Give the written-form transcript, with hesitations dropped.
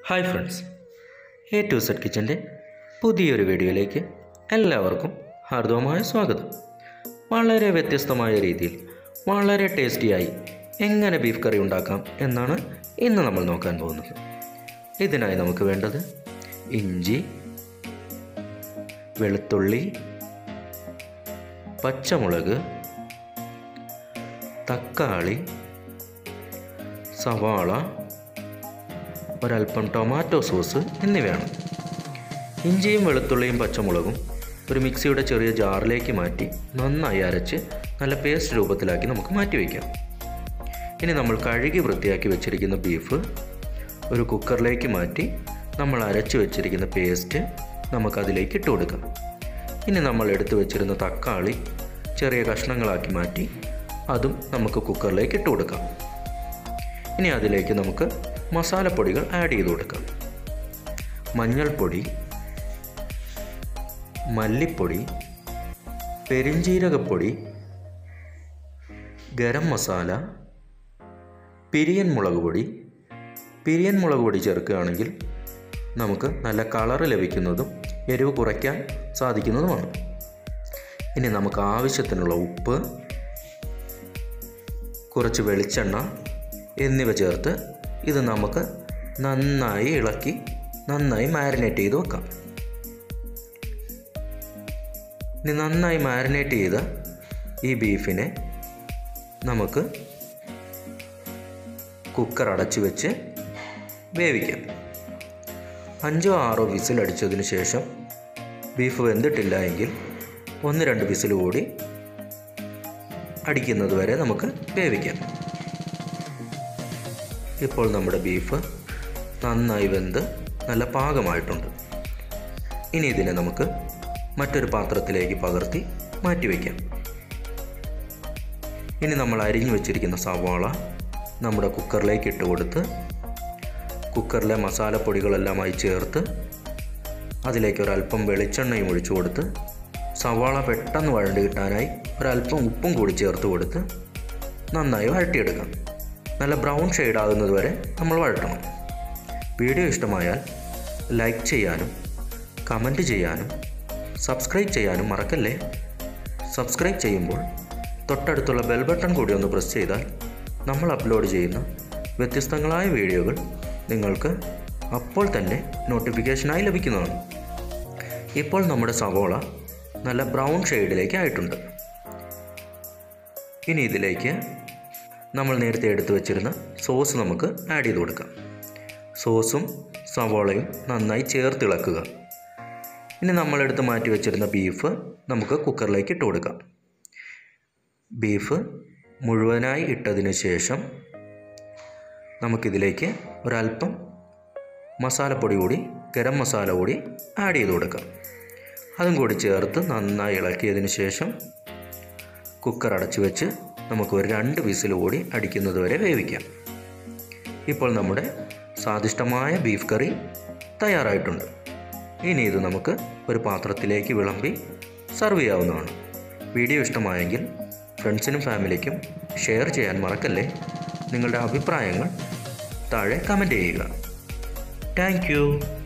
Hi friends, A to Z കിച്ചൻ്റെ പുതിയൊരു വീഡിയോയിലേക്ക് എല്ലാവർക്കും ഹാർദവമായ സ്വാഗതം. വളരെ വ്യത്യസ്തമായ രീതിയിൽ വളരെ ടേസ്റ്റിയായി എങ്ങനെ ബീഫ് കറി ഉണ്ടാക്കാം എന്നാണ് ഇന്ന് നമ്മൾ നോക്കാൻ പോകുന്നത്. ഇതിനായി നമുക്ക് വേണ്ടത് ഇഞ്ചി, വെളുത്തുള്ളി, പച്ചമുളക്, തക്കാളി, സവാള, ഒരൽപ്പം ടൊമാറ്റോ സോസ് എന്നിവയാണ്. ഇഞ്ചിയും വെളുത്തുള്ളിയും പച്ചമുളകും ഒരു മിക്സിയുടെ ചെറിയ ജാറിലേക്ക് മാറ്റി നന്നായി അരച്ച് നല്ല പേസ്റ്റ് രൂപത്തിലാക്കി നമുക്ക് മാറ്റി വയ്ക്കാം. ഇനി നമ്മൾ കഴുകി വൃത്തിയാക്കി വെച്ചിരിക്കുന്ന ബീഫ് ഒരു കുക്കറിലേക്ക് മാറ്റി നമ്മൾ അരച്ച് വെച്ചിരിക്കുന്ന പേസ്റ്റ് നമുക്കതിലേക്ക് ഇട്ട് കൊടുക്കാം. ഇനി നമ്മൾ എടുത്തു വെച്ചിരുന്ന തക്കാളി ചെറിയ കഷ്ണങ്ങളാക്കി മാറ്റി അതും നമുക്ക് കുക്കറിലേക്ക് ഇട്ട് കൊടുക്കാം. ഇനി അതിലേക്ക് നമുക്ക് മസാലപ്പൊടികൾ ആഡ് ചെയ്ത് കൊടുക്കാം. മഞ്ഞൾപ്പൊടി, മല്ലിപ്പൊടി, പെരിഞ്ജീരകപ്പൊടി, ഗരം മസാല, പിരിയൻ മുളക് പൊടി. പിരിയൻ മുളക് പൊടി ചേർക്കുകയാണെങ്കിൽ നമുക്ക് നല്ല കളറ് ലഭിക്കുന്നതും എരിവ് കുറയ്ക്കാൻ സാധിക്കുന്നതുമാണ്. ഇനി നമുക്ക് ആവശ്യത്തിനുള്ള ഉപ്പ്, കുറച്ച് വെളിച്ചെണ്ണ എന്നിവ ചേർത്ത് ഇത് നമുക്ക് നന്നായി ഇളക്കി നന്നായി മാരിനേറ്റ് ചെയ്ത് വെക്കാം. ഇനി നന്നായി മാരിനേറ്റ് ചെയ്ത ഈ ബീഫിനെ നമുക്ക് കുക്കർ അടച്ചു വെച്ച് വേവിക്കാം. 5-6 വിസിൽ അടിച്ചതിന് ശേഷം ബീഫ് വെന്തിട്ടില്ല എങ്കിൽ 1-2 വിസിൽ കൂടി അടിക്കുന്നത് വരെ നമുക്ക് വേവിക്കാം. ഇപ്പോൾ നമ്മുടെ ബീഫ് നന്നായി വെന്ത് നല്ല പാകമായിട്ടുണ്ട്. ഇനി ഇതിനെ നമുക്ക് മറ്റൊരു പാത്രത്തിലേക്ക് പകർത്തി മാറ്റി വയ്ക്കാം. ഇനി നമ്മൾ അരിഞ്ഞു വെച്ചിരിക്കുന്ന സവാള നമ്മുടെ കുക്കറിലേക്ക് ഇട്ട് കൊടുത്ത് കുക്കറിലെ മസാലപ്പൊടികളെല്ലാമായി ചേർത്ത് അതിലേക്ക് ഒരല്പം വെളിച്ചെണ്ണയും ഒഴിച്ചു കൊടുത്ത് സവാള പെട്ടെന്ന് വഴണ്ട് കിട്ടാനായി ഒരല്പം ഉപ്പും കൂടി ചേർത്ത് കൊടുത്ത് നന്നായി വഴറ്റിയെടുക്കാം. നല്ല ബ്രൗൺ ഷെയ്ഡ് ആകുന്നത് വരെ നമ്മൾ വഴറ്റണം. വീഡിയോ ഇഷ്ടമായാൽ ലൈക്ക് ചെയ്യാനും കമൻറ്റ് ചെയ്യാനും സബ്സ്ക്രൈബ് ചെയ്യാനും മറക്കല്ലേ. സബ്സ്ക്രൈബ് ചെയ്യുമ്പോൾ തൊട്ടടുത്തുള്ള ബെൽ ബട്ടൺ കൂടി ഒന്ന് പ്രസ് ചെയ്താൽ നമ്മൾ അപ്ലോഡ് ചെയ്യുന്ന വ്യത്യസ്തങ്ങളായ വീഡിയോകൾ നിങ്ങൾക്ക് അപ്പോൾ തന്നെ നോട്ടിഫിക്കേഷനായി ലഭിക്കുന്നതാണ്. ഇപ്പോൾ നമ്മുടെ സവോള നല്ല ബ്രൗൺ ഷെയ്ഡിലേക്ക് ആയിട്ടുണ്ട്. ഇനി ഇതിലേക്ക് നമ്മൾ നേരത്തെ എടുത്തു വെച്ചിരുന്ന സോസ് നമുക്ക് ആഡ് ചെയ്ത് കൊടുക്കാം. സോസും സവോളയും നന്നായി ചേർത്തിളക്കുക. ഇനി നമ്മളെടുത്ത് മാറ്റി വെച്ചിരുന്ന ബീഫ് നമുക്ക് കുക്കറിലേക്ക് ഇട്ട് കൊടുക്കാം. ബീഫ് മുഴുവനായി ഇട്ടതിന് ശേഷം നമുക്കിതിലേക്ക് ഒരല്പം മസാലപ്പൊടി കൂടി ഗരം മസാല കൂടി ആഡ് ചെയ്ത് കൊടുക്കാം. അതും കൂടി ചേർത്ത് നന്നായി ഇളക്കിയതിന് ശേഷം കുക്കർ അടച്ചു വെച്ച് നമുക്ക് ഒരു 2 വിസിൽ കൂടി അടിക്കുന്നത് വരെ വേവിക്കാം. ഇപ്പോൾ നമ്മുടെ സ്വാദിഷ്ടമായ ബീഫ് കറി തയ്യാറായിട്ടുണ്ട്. ഇനി ഇത് നമുക്ക് ഒരു പാത്രത്തിലേക്ക് വിളമ്പി സർവ് ചെയ്യാവുന്നതാണ്. വീഡിയോ ഇഷ്ടമായെങ്കിൽ ഫ്രണ്ട്സിനും ഫാമിലിക്കും ഷെയർ ചെയ്യാൻ മറക്കല്ലേ. നിങ്ങളുടെ അഭിപ്രായങ്ങൾ താഴെ കമൻറ്റ് ചെയ്യുക. Thank U.